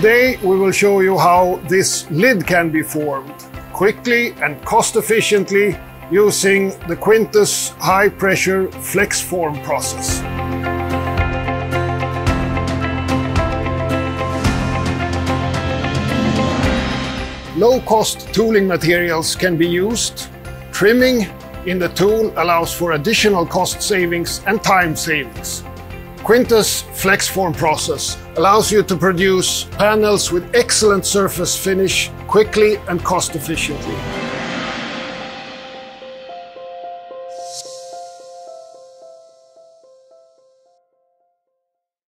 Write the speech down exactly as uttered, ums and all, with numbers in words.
Today we will show you how this lid can be formed quickly and cost efficiently using the Quintus high pressure flex form process. Low-cost tooling materials can be used. Trimming in the tool allows for additional cost savings and time savings. Quintus flex form process allows you to produce panels with excellent surface finish quickly and cost efficiently.